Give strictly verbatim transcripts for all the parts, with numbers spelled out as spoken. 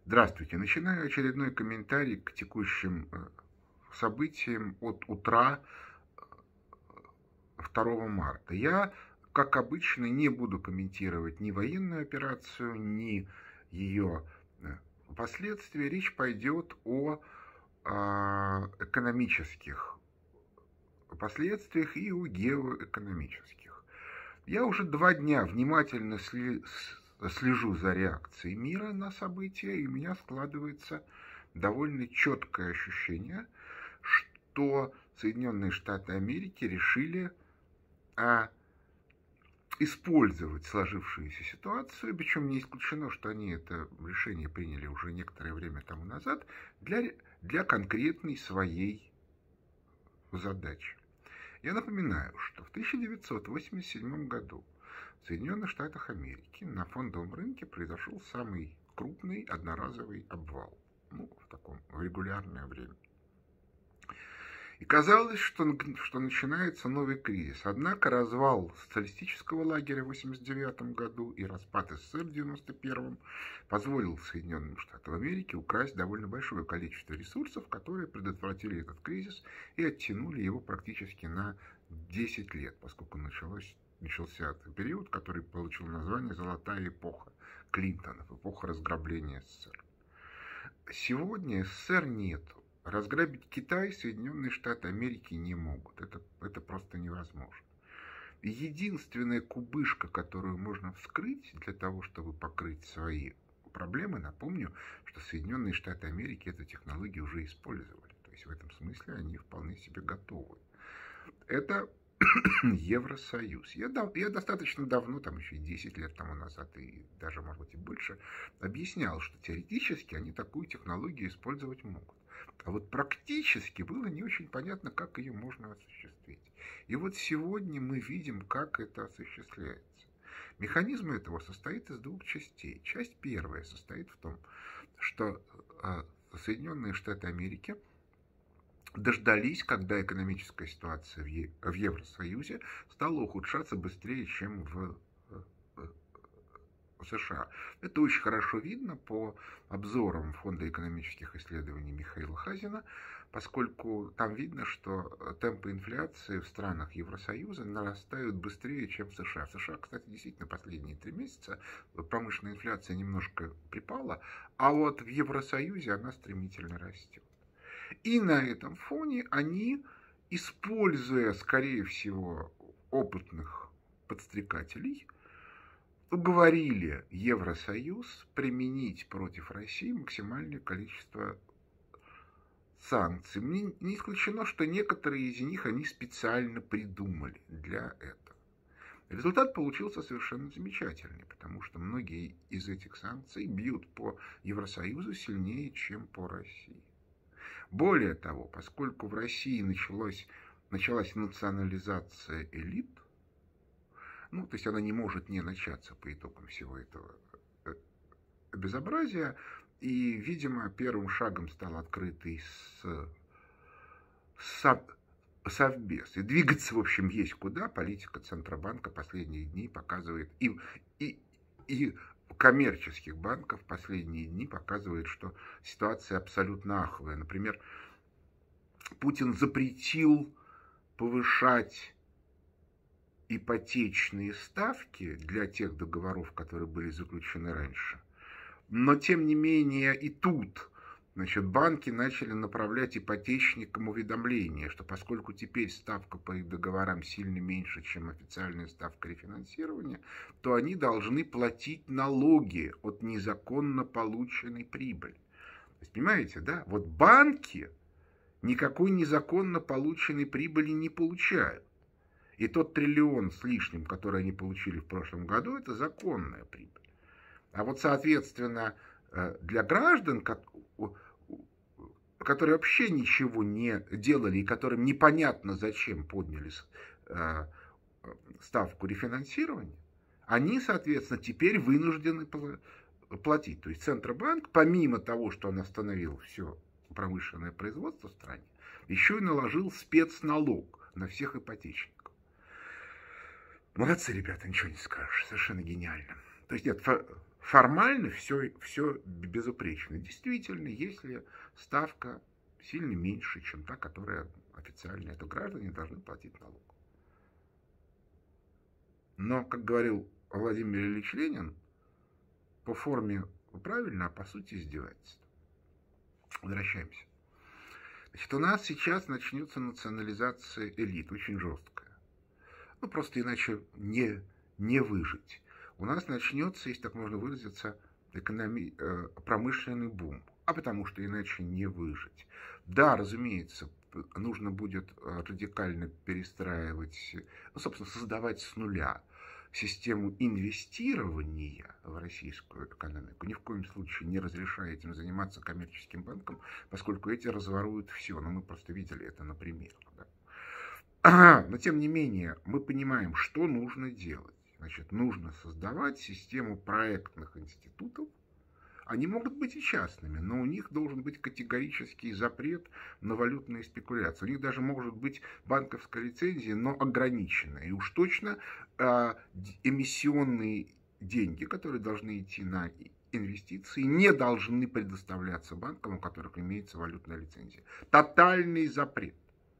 Здравствуйте. Начинаю очередной комментарий к текущим событиям от утра второго марта. Я, как обычно, не буду комментировать ни военную операцию, ни ее последствия. Речь пойдет о экономических последствиях и о геоэкономических. Я уже два дня внимательно слежу за реакцией мира на события, и у меня складывается довольно четкое ощущение, что Соединенные Штаты Америки решили а, использовать сложившуюся ситуацию, причем не исключено, что они это решение приняли уже некоторое время тому назад, для, для конкретной своей задачи. Я напоминаю, что в тысяча девятьсот восемьдесят седьмом году в Соединенных Штатах Америки на фондовом рынке произошел самый крупный одноразовый обвал. Ну, в таком в регулярное время. И казалось, что, что начинается новый кризис. Однако развал социалистического лагеря в восемьдесят девятом году и распад СССР в девяносто первом позволил Соединенным Штатам Америки украсть довольно большое количество ресурсов, которые предотвратили этот кризис и оттянули его практически на десять лет, поскольку началось, начался период, который получил название «Золотая эпоха Клинтонов», эпоха разграбления СССР. Сегодня СССР нету. Разграбить Китай Соединенные Штаты Америки не могут. Это, это просто невозможно. Единственная кубышка, которую можно вскрыть для того, чтобы покрыть свои проблемы, напомню, что Соединенные Штаты Америки эту технологию уже использовали. То есть в этом смысле они вполне себе готовы. Это Евросоюз. Я, я достаточно давно, там еще десять лет тому назад, и даже, может быть, и больше, объяснял, что теоретически они такую технологию использовать могут. А вот практически было не очень понятно, как ее можно осуществить. И вот сегодня мы видим, как это осуществляется. Механизм этого состоит из двух частей. Часть первая состоит в том, что Соединенные Штаты Америки дождались, когда экономическая ситуация в Евросоюзе стала ухудшаться быстрее, чем в США. Это очень хорошо видно по обзорам Фонда экономических исследований Михаила Хазина, поскольку там видно, что темпы инфляции в странах Евросоюза нарастают быстрее, чем в США. В США, кстати, действительно последние три месяца промышленная инфляция немножко припала, а вот в Евросоюзе она стремительно растет. И на этом фоне они, используя, скорее всего, опытных подстрекателей, уговорили Евросоюз применить против России максимальное количество санкций. Не исключено, что некоторые из них они специально придумали для этого. Результат получился совершенно замечательный, потому что многие из этих санкций бьют по Евросоюзу сильнее, чем по России. Более того, поскольку в России началось, началась национализация элит, ну, то есть она не может не начаться по итогам всего этого безобразия, и, видимо, первым шагом стал открытый с, с, совбез. И двигаться, в общем, есть куда. Политика Центробанка последние дни показывает, и, и, и коммерческих банков последние дни показывает, что ситуация абсолютно аховая. Например, Путин запретил повышать ипотечные ставки для тех договоров, которые были заключены раньше. Но, тем не менее, и тут, значит, банки начали направлять ипотечникам уведомления, что поскольку теперь ставка по их договорам сильно меньше, чем официальная ставка рефинансирования, то они должны платить налоги от незаконно полученной прибыли. То есть, понимаете, да? Вот банки никакой незаконно полученной прибыли не получают. И тот триллион с лишним, который они получили в прошлом году, это законная прибыль. А вот, соответственно, для граждан, которые вообще ничего не делали и которым непонятно зачем подняли ставку рефинансирования, они, соответственно, теперь вынуждены платить. То есть Центробанк, помимо того, что он остановил все промышленное производство в стране, еще и наложил спецналог на всех ипотечников. Молодцы, ребята, ничего не скажешь. Совершенно гениально. То есть нет, формально все, все безупречно. Действительно, если ставка сильно меньше, чем та, которая официальная, то граждане должны платить налог. Но, как говорил Владимир Ильич Ленин, по форме правильно, а по сути издевательство. Возвращаемся. Значит, у нас сейчас начнется национализация элит, очень жесткая. Ну, просто иначе не, не выжить. У нас начнется, если так можно выразиться, экономи... промышленный бум. А потому что иначе не выжить. Да, разумеется, нужно будет радикально перестраивать, ну, собственно, создавать с нуля систему инвестирования в российскую экономику. Ни в коем случае не разрешая этим заниматься коммерческим банкам, поскольку эти разворуют все. Но мы просто видели это на примерах. Да? Но тем не менее, мы понимаем, что нужно делать. Значит, нужно создавать систему проектных институтов. Они могут быть и частными, но у них должен быть категорический запрет на валютные спекуляции. У них даже может быть банковская лицензия, но ограниченная. И уж точно э, эмиссионные деньги, которые должны идти на инвестиции, не должны предоставляться банкам, у которых имеется валютная лицензия. Тотальный запрет.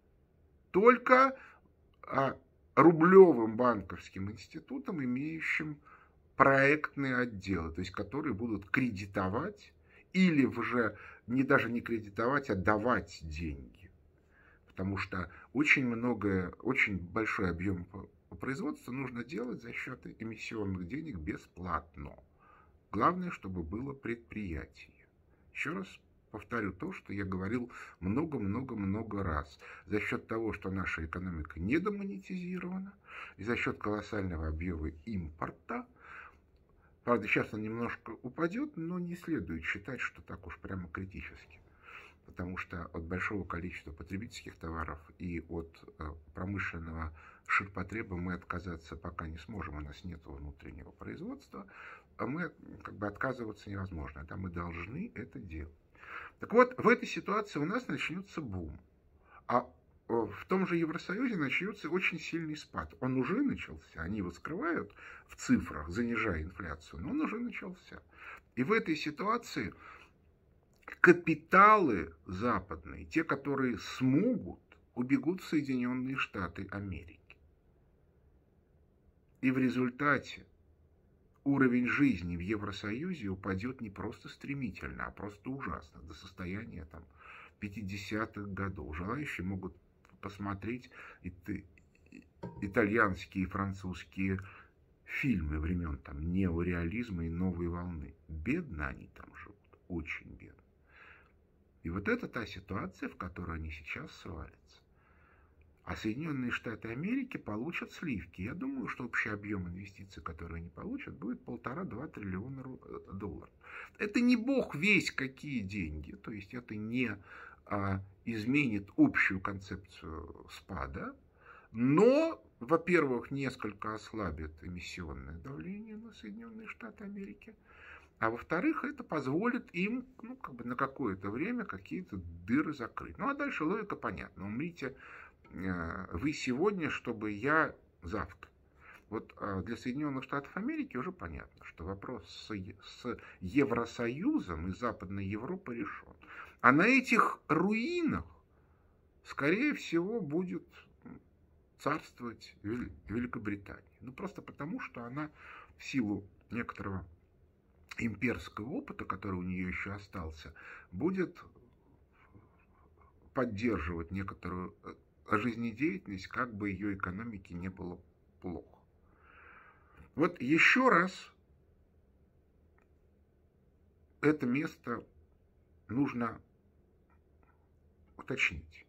Только э, рублевым банковским институтам, имеющим проектные отделы, то есть которые будут кредитовать или уже не даже не кредитовать, а давать деньги. Потому что очень многое, очень большой объем производства нужно делать за счет эмиссионных денег бесплатно. Главное, чтобы было предприятие. Еще раз повторю то, что я говорил много-много-много раз. За счет того, что наша экономика недомонетизирована, и за счет колоссального объема импорта, правда, сейчас он немножко упадет, но не следует считать, что так уж прямо критически. Потому что от большого количества потребительских товаров и от промышленного ширпотреба мы отказаться пока не сможем. У нас нет внутреннего производства, а мы как бы отказываться невозможно. Да, мы должны это делать. Так вот, в этой ситуации у нас начнется бум. А в том же Евросоюзе начнется очень сильный спад. Он уже начался. Они его скрывают в цифрах, занижая инфляцию, но он уже начался. И в этой ситуации капиталы западные, те, которые смогут, убегут в Соединенные Штаты Америки. И в результате уровень жизни в Евросоюзе упадет не просто стремительно, а просто ужасно, до состояния там, пятидесятых годов. Желающие могут посмотреть итальянские и французские фильмы времен там, неореализма и новой волны. Бедно они там живут, очень бедно. И вот это та ситуация, в которой они сейчас свалятся. А Соединенные Штаты Америки получат сливки. Я думаю, что общий объем инвестиций, которые они получат, будет полтора-два триллиона долларов. Это не бог весть какие деньги. То есть это не а, изменит общую концепцию спада. Но, во-первых, несколько ослабит эмиссионное давление на Соединенные Штаты Америки. А во-вторых, это позволит им ну, как бы на какое-то время какие-то дыры закрыть. Ну, а дальше логика понятна. Умрите вы сегодня, чтобы я завтра. Вот для Соединенных Штатов Америки уже понятно, что вопрос с, с Евросоюзом и Западной Европой решен. А на этих руинах, скорее всего, будет царствовать Великобритания. Ну, просто потому, что она в силу некоторого имперского опыта, который у нее еще остался, будет поддерживать некоторую жизнедеятельность, как бы ее экономике не было плохо. Вот еще раз это место нужно уточнить.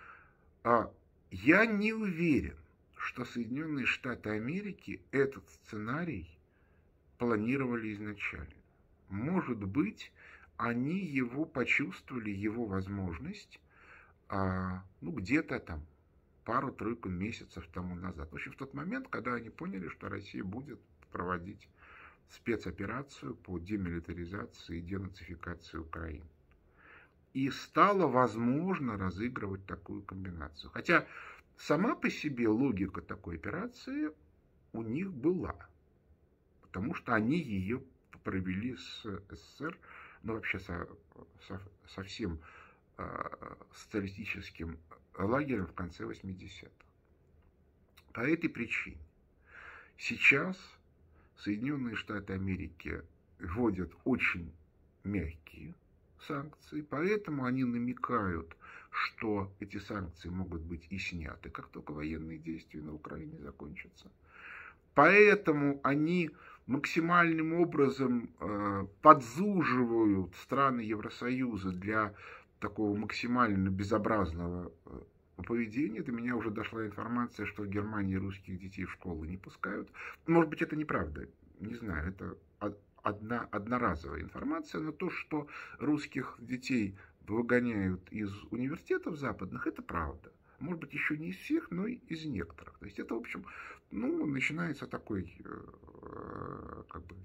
Я не уверен, что Соединенные Штаты Америки этот сценарий планировали изначально. Может быть, они его почувствовали, его возможность, а, ну, где-то там пару-тройку месяцев тому назад. В общем, в тот момент, когда они поняли, что Россия будет проводить спецоперацию по демилитаризации и денацификации Украины. И стало возможно разыгрывать такую комбинацию. Хотя сама по себе логика такой операции у них была. Потому что они ее провели с СССР, ну вообще со, со, со всем э, социалистическим лагерем в конце восьмидесятых. По этой причине сейчас Соединенные Штаты Америки вводят очень мягкие санкции, поэтому они намекают, что эти санкции могут быть и сняты, как только военные действия на Украине закончатся. Поэтому они максимальным образом э, подзуживают страны Евросоюза для такого максимально безобразного э, поведения. До меня уже дошла информация, что в Германии русских детей в школы не пускают. Может быть, это неправда, не знаю, это одна, одноразовая информация, но то, что русских детей выгоняют из университетов западных, это правда. Может быть, еще не из всех, но и из некоторых. То есть это, в общем, ну, начинается такой э, как бы,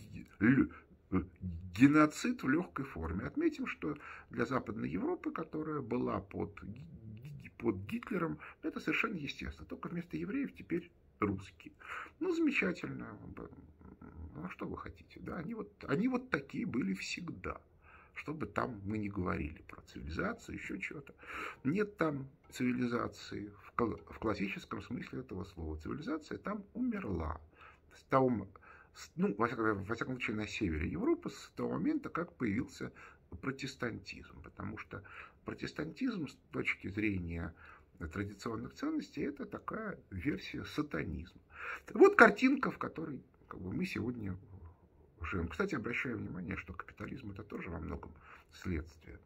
геноцид в легкой форме. Отметим, что для Западной Европы, которая была под, под Гитлером, это совершенно естественно. Только вместо евреев теперь русские. Ну, замечательно. Ну, что вы хотите? Да? Они, вот, они вот такие были всегда. Чтобы там мы не говорили про цивилизацию, еще чего-то. Нет там цивилизации в классическом смысле этого слова. Цивилизация там умерла. С того, ну, во всяком, во всяком случае, на севере Европы с того момента, как появился протестантизм. Потому что протестантизм с точки зрения традиционных ценностей это такая версия сатанизма. Вот картинка, в которой как бы, мы сегодня живем. Кстати, обращаю внимание, что капитализм это тоже во многом следствие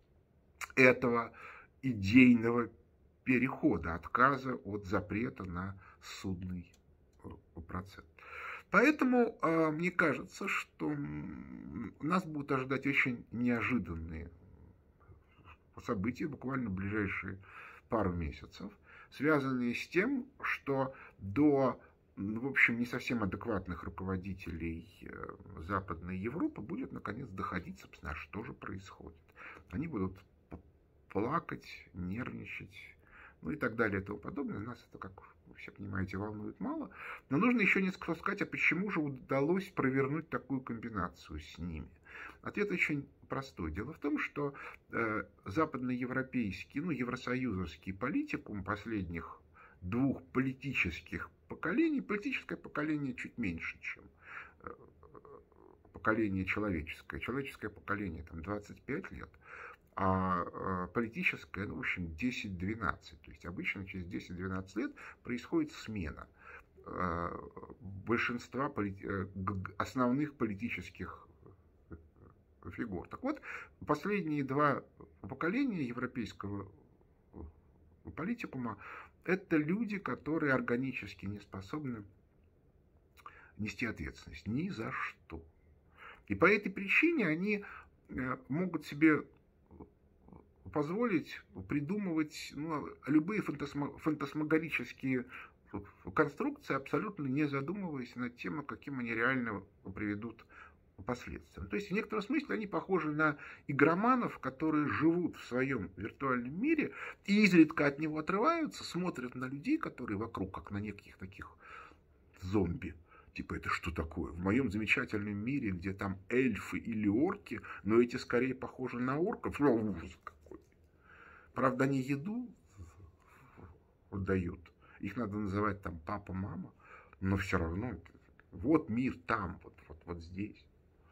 этого идейного перехода, отказа от запрета на судный процесс. Поэтому э, мне кажется, что нас будут ожидать очень неожиданные события, буквально в ближайшие пару месяцев, связанные с тем, что до в общем, не совсем адекватных руководителей Западной Европы будет, наконец, доходить, собственно, что же происходит. Они будут плакать, нервничать, ну и так далее и тому подобное. Нас это, как вы все понимаете, волнует мало. Но нужно еще несколько сказать, а почему же удалось провернуть такую комбинацию с ними. Ответ очень простой. Дело в том, что э, западноевропейский, ну, евросоюзовский политикум последних двух политических поколений, политическое поколение чуть меньше, чем поколение человеческое. Человеческое поколение там двадцать пять лет, а политическое, ну, в общем, десять-двенадцать. То есть обычно через десять-двенадцать лет происходит смена большинства основных политических фигур. Так вот, последние два поколения европейского политикума это люди, которые органически не способны нести ответственность ни за что. И по этой причине они могут себе позволить придумывать ну, любые фантасмо- фантасмагорические конструкции, абсолютно не задумываясь над тем, каким они реально приведут последствиям. То есть в некотором смысле они похожи на игроманов, которые живут в своем виртуальном мире и изредка от него отрываются, смотрят на людей, которые вокруг, как на неких таких зомби. Типа, это что такое? В моем замечательном мире, где там эльфы или орки, но эти скорее похожи на орков. Ну, ужас какой. Правда, они еду дают. Их надо называть там папа, мама. Но все равно, вот мир там, вот, вот, вот здесь.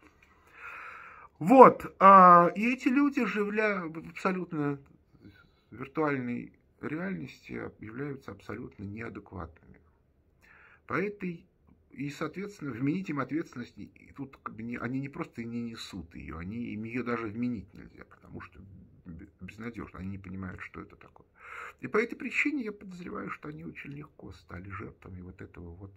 Вот, а, и эти люди, живя в абсолютно виртуальной реальности, являются абсолютно неадекватными. По этой, и, соответственно, вменить им ответственность, и тут как бы не, они не просто не несут ее, они, им ее даже вменить нельзя, потому что безнадежно, они не понимают, что это такое. И по этой причине я подозреваю, что они очень легко стали жертвами вот этого вот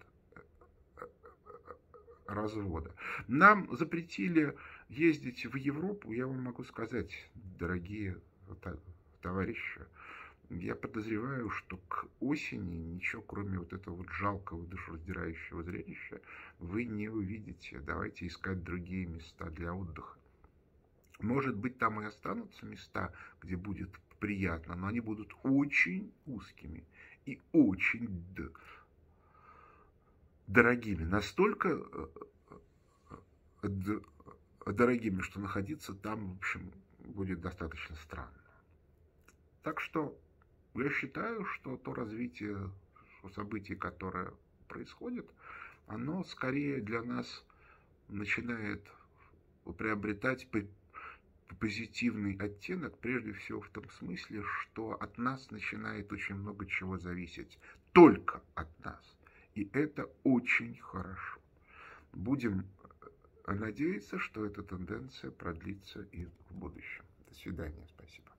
развода. Нам запретили ездить в Европу, я вам могу сказать, дорогие товарищи, я подозреваю, что к осени ничего, кроме вот этого вот жалкого, душераздирающего зрелища, вы не увидите. Давайте искать другие места для отдыха. Может быть, там и останутся места, где будет приятно, но они будут очень узкими и очень дорогими. Настолько дорогими, что находиться там, в общем, будет достаточно странно. Так что я считаю, что то развитие событий, которое происходит, оно скорее для нас начинает приобретать позитивный оттенок, прежде всего в том смысле, что от нас начинает очень много чего зависеть. Только от нас. И это очень хорошо. Будем надеяться, что эта тенденция продлится и в будущем. До свидания. Спасибо.